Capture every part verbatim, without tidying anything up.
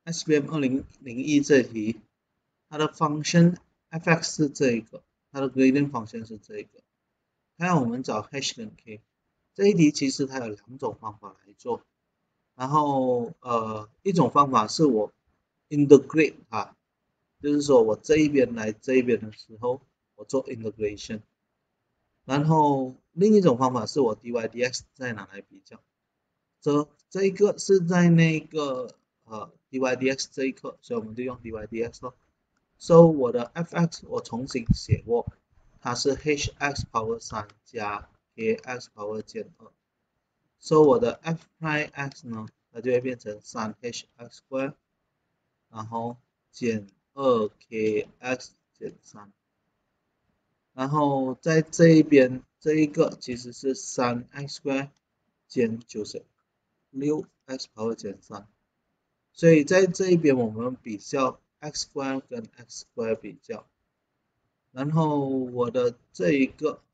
S B M 二零零一这题，它的 function f(x) 是这一个，它的 gradient function 是这一个。它要我们找 h 等于 k， 这一题其实它有两种方法来做。然后呃，一种方法是我 integrate 它，就是说我这一边来这一边的时候，我做 integration。然后另一种方法是我 dy dx 再拿来比较。这这一个是在那个呃 dy dx 这一课，所以我们就用 dy dx 咯。So 我的 f(x) 我重新写过，它是 hx power 三加 kx power 减二。So 我的 f prime x 呢，它就会变成 三 h x square， 然后减 二 k x 减三。然后在这一边这一个其实是 三 x square 减九十六 x power 减三。所以在这一边我们比较 x square 跟 x square 比较，然后我的这一个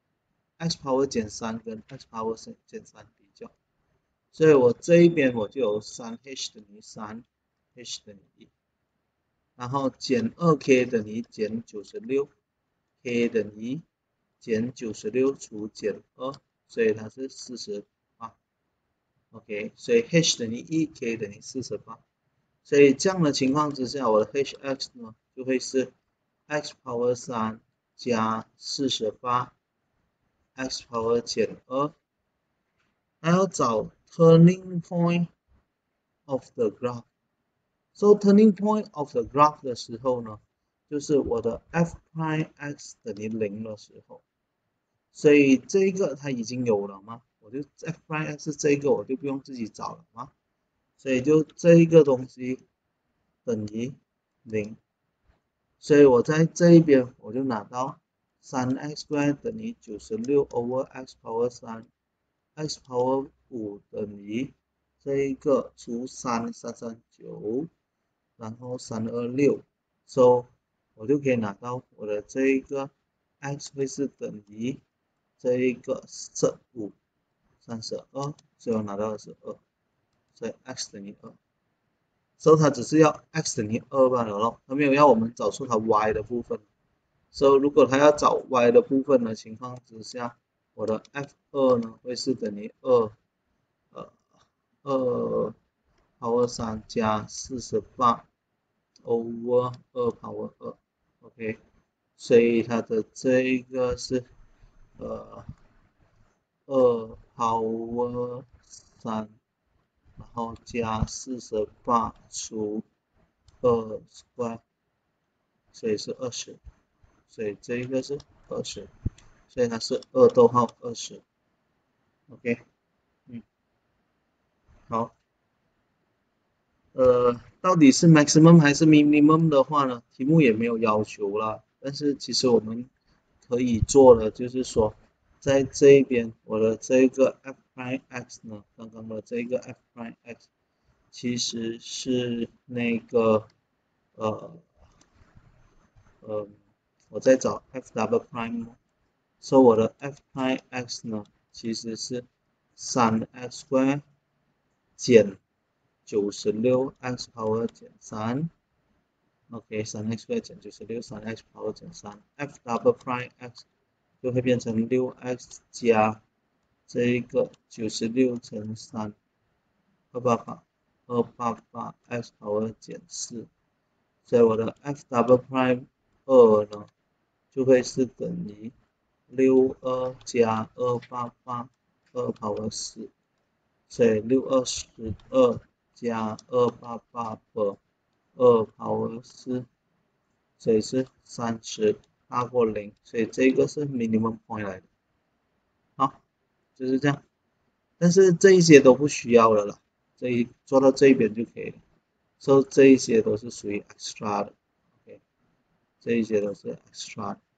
x power 减三跟 x power 减三比较，所以我这一边我就有 三 h 等于三 h 等于一，然后减 二 k 等于减九十六 k 等于减九十六除减二，所以它是四十八。OK， 所以 h 等于一 k 等于四十八。所以这样的情况之下，我的 hx 呢就会是 x power 三加四十八 x power 减二，还要找 turning point of the graph。So turning point of the graph 的时候呢，就是我的 f prime x 等于零的时候。所以这个它已经有了嘛，我就 f prime x 这个我就不用自己找了嘛，所以就这一个东西等于零，所以我在这一边我就拿到 三 x square 等于九十六 over x power 三 x power 五等于这一个除三三三九，然后三二六， so 我就可以拿到我的这一个 x 会是等于这一个十五三十二，所以我拿到的是二，所以 x 等于二。So 它只是要 x 等于二罢了咯，它没有要我们找出它 y 的部分。So 如果它要找 y 的部分的情况之下，我的 f 二呢会是等于二呃二 power 三加四十八 over 二 power 二 ，OK， 所以它的这一个是呃二 power 三。然后加四十八除二 square， 所以是二十，所以这一个是二十，所以它是二逗号二十 ，OK， 嗯，好，呃，到底是 maximum 还是 minimum 的话呢？题目也没有要求啦，但是其实我们可以做的就是说，在这一边我的这个 f prime x 呢，刚刚的这个 f prime x。其实是那个呃呃，我在找 f double prime， 所以我的 f prime x 呢其实是 三 x square 减九十六 x power 减三 ，OK， 三 x square 减九十六，三 x power 减三 ，f double prime x 就会变成六 x 加这一个九十六乘三，二百八。二百八十八 x power 减四，所以我的 f double prime 二呢就会是等于六二加二百八十八 二 power 四，所以六二十二加二百八十八二 power 四，所以是三十大过零，所以这个是 minimum point 来的。好，就是这样，但是这一些都不需要了啦。这一做到这一边就可以了，所以这一些都是属于 extra 的 ，OK， 这一些都是 extra 的。